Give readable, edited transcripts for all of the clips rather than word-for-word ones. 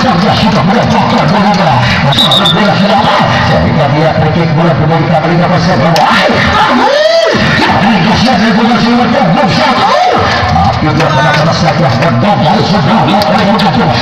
kerja sudah mendapatkan bola. Masuk bola sudah. Ketika dia pergi bola kembali ke Amerika bersama. Tapi dia kena saja berdua dari sebelah yang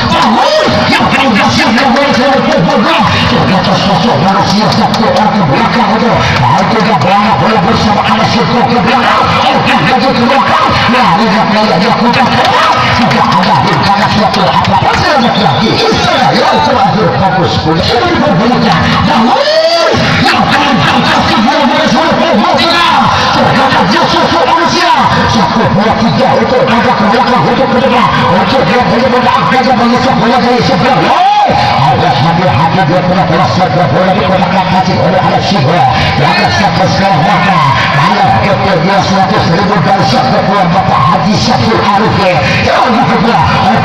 ternyata sosok manusia satu orang ke belakang itu dia berangkat bola bersama anak syukur ke belakang dia ke belakang lihat play dia kuda tidak ada karena suatu apa-apa saja lagi saya itu akhir fokus pun ini berbeda namun yang paling kasih bola ternyata dia sosok manusia satu bola tiga itu ada ke belakang untuk ke depan untuk dia benar-benar agar mengisi bola dari sebelah ada hadir dia pernah berasal ke bola dikotakan kasih oleh anak syukur yang sampai sekarang maka Allah kata dia 100.000 dari syukur Bapak Haji Syaful Arif jauh juga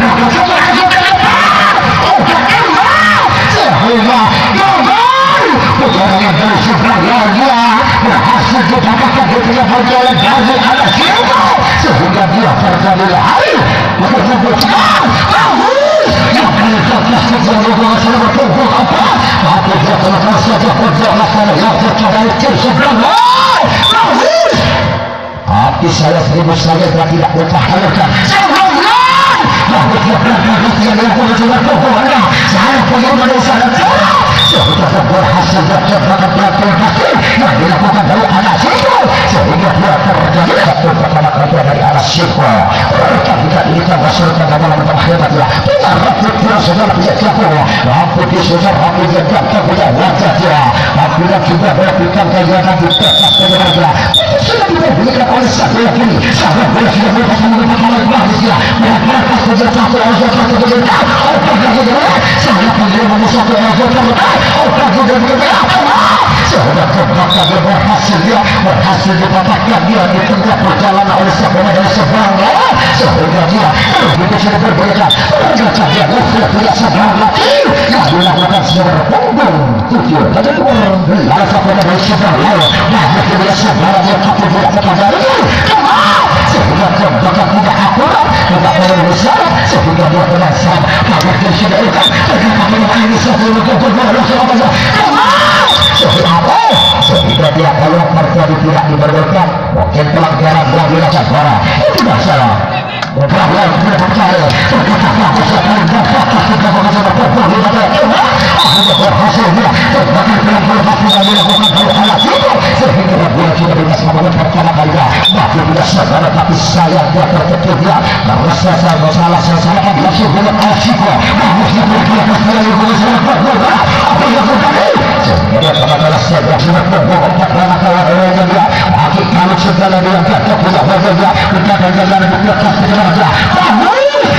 perjalanan dari sebenarnya berhasil didapatkan di tengah perjalanan dari anak syukur sehingga dia terjadi lahir menunggu yang paling fokus menunggu selama tunggu apa tapi dia telah saja perjalanan yang tercapai ke sebenarnya hati saya seribu saya tidak bertahankan saya pengen menuliskan sudah berhasil berjalan yang dilakukan dari anak syukur sehingga dia terjadi satu pertama kali dari anak syukur mereka tidak dilihat rasulkan dalam akhirat ya benar rakyat tidak saudara tidak syukur rakyat di saudara rakyat yang datang tidak wajah dia rakyat juga melakukan kegiatan di tersas keluarga sudah diberikan oleh satu lagi sahabat boleh sudah berhasil melakukan oleh manusia mereka sudah satu orang satu kegiatan saya pengen satu orang sehingga terbakar dia berhasil didapatkan dia di tengah perjalanan oleh sebuah dari sebelahnya sehingga dia begitu sudah berbeda ternyata dia tidak seberang lagi yang dilakukan secara punggung tujuh dan lalu sebuah dari sebelahnya namun dia seberang dia tapi tidak terkadari sehingga terbakar tidak akurat tidak boleh besar sehingga dia penasaran kalau dia sudah ikat ternyata ini sebelum sehingga dia kalau terjadi tidak diperlukan mungkin pelanggaran yang dilakukan itu tidak salah pelanggaran tidak percaya ternyata berhasil dia terbakar pelanggaran yang dilakukan oleh anak itu sehingga dia sudah dikasih pertama kalinya tapi tidak saudara tapi saya dia terkejut dia merasa saya bersalah saya salahkan masuk dengan asyikwa manusia berkira kira yang bersalah berbohong apa yang terjadi dia adalah sebuah surat berbohong karena kawan-kawannya dia akhir kalau segala dia tidak punya wajah dia tidak ada jalan dia kasih kepada namun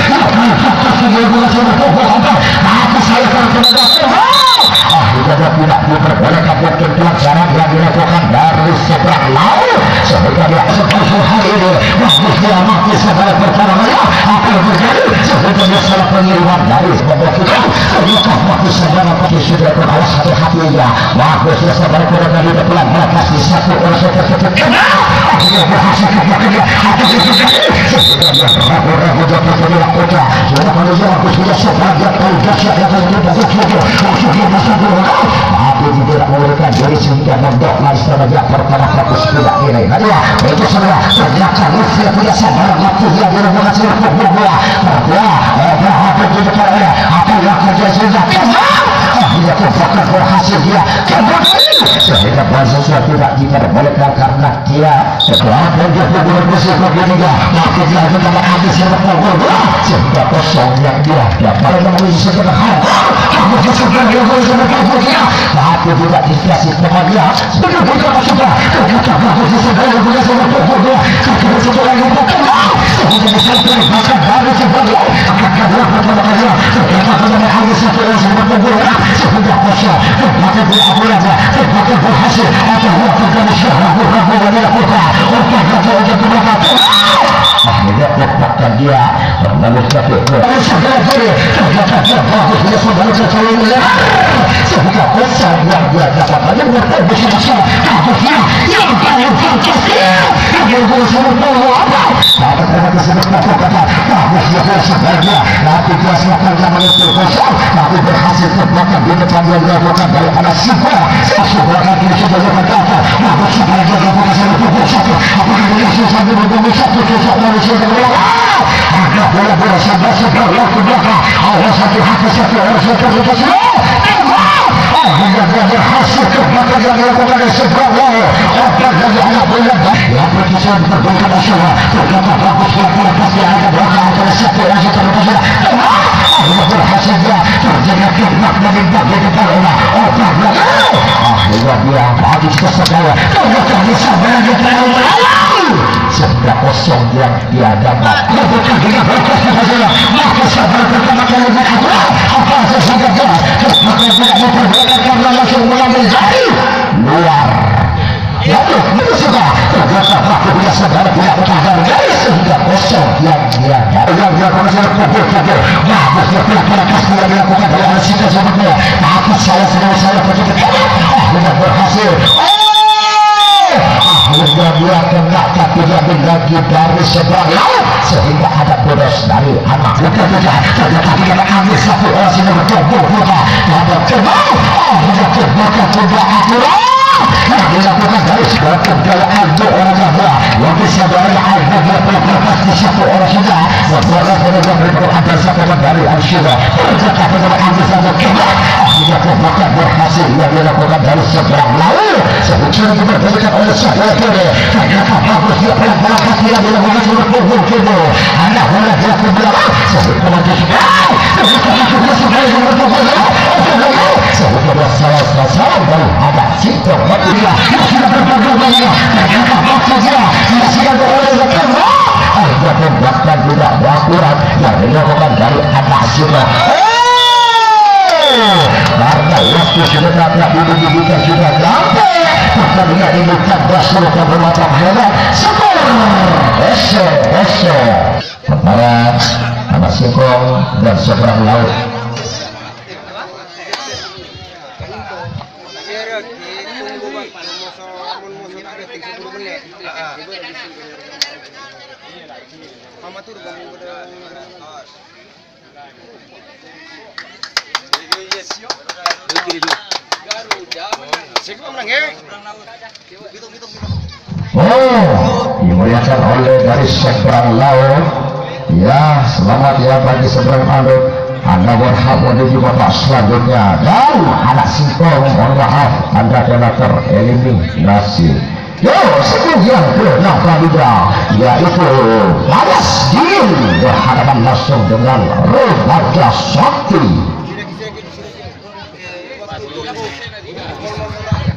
maka saya akhirnya tidak diperbolehkan mungkin pelaksanaan yang dilakukan dari seberang laut sehingga dia sepanjang hari ini masih dia mati segala perkaranya apa yang terjadi sehingga dia salah pengiriman dari sebuah kita ternyata mati segala mati sudah berawas hati-hati dia bagus dia segala perkara dia pelan kasih satu orang seperti akhirnya berhasil kepada dia apa yang terjadi sehingga dia ragu-ragu dia terjadi kota sudah manusia aku sudah sepanjang tahu dasar yang terjadi maksud dia masa tapi tidak memberikan diri sehingga mendoklah istirahat pertama fokus tidak ini hadiah itu semua ternyata manusia tidak sadar waktu dia dilakukan seluruh buah apa yang kerja sehingga akhirnya terbakar berhasil dia sehingga bahasa tidak diperbolehkan karena dia setelah dia bersih begini maka dia memang habis yang berbuah sehingga kosong yang dia dapat melalui sederhana kamu sudah dia berbuah tapi tidak dikasih kepada benar-benar sudah ternyata bagus sudah yang berbuah tapi sudah yang berbuah sehingga sampai bahkan baru sebagai apakah dia berbuah ternyata benar habis yang berbuah sehingga kosong ternyata tidak boleh ternyata berhasil atau terjadi syahrahu dan dilakukan untuk menjadi akhirnya lepaskan dia lalu segala diri ternyata bagus dia sudah tercari sehingga besar yang dia dapatkan yang berbesar bagusnya yang paling fantastis yang bersama apa dapat dengan tersebut kata bagusnya sebenarnya nanti dia semakin zaman itu kosong tapi berhasil terbakar di depan yang dilakukan daripada Siva sebenarnya dia sudah berkata bagus sebenarnya dia berkata satu apakah dia susah bergabung satu susah manusia ada bola-bola sabar yang ke belakang Allah satu hati satu orang satu hingga dia berhasil terbakar yang dilakukan oleh seberang apa dari anak bola yang berkisah berbeda masalah ternyata bagus bola pasti ada belakang oleh satu orang satu akhirnya berhasil dia terjadi tembak menembak di depan otak belakang akhirnya dia habis kesedaya ternyata bisa berada sebelah kosong yang dia dapat bukan dengan berkas masalah maka sabar pertama kali apa sesungguhnya maka tidak memperbedakan karena langsung mengambil jari luar lalu itu sudah ternyata pelaku dia sadar tidak bertahan dari sehingga kosong yang dia dapat yang dia berhasil kubur bagus dia pelakukan pasti yang dilakukan oleh Al-Sita sebetulnya tapi saya berjumpa akhirnya berhasil akhirnya dia kena tapi lebih lagi dari seberang laut sehingga ada bodos dari anak bukan ternyata dia mengambil satu orang sini bertemu bukan ada kebal akhirnya terbakar tidak akurat yang dilakukan dari segala kegayaan orang bahwa yang bisa dari air dia berlepas di satu orang sudah berbuatlah kemudian berdoa bersama dari Al-Syura ternyata kemudian ambil satu kebal akhirnya terbakar berhasil yang dilakukan dari seberang laut sebetulnya diberikan oleh saya ternyata bagus dia pelan-pelan kaki yang dilakukan berpuluh-puluh anda boleh dia ke belakang sebetulnya dia sebetulnya salah baru ada sikap dia sudah berpuluh-puluh ternyata bagus dia sudah berpuluh-puluh akhirnya membuatkan tidak akurat yang dilakukan dari anak juga karena waktu sudah tak dibuka sudah sampai pertandingan ini cerdas merupakan bermacam hebat skor esok antara anak singkong dan seberang laut dimuliakan oleh dari seberang laut ya selamat ya bagi seberang laut anda berhak menuju babak selanjutnya dan anak singkong mohon maaf anda telah tereliminasi sebelum yang ke-6 yaitu Balas Jin berhadapan langsung dengan Remaja Sakti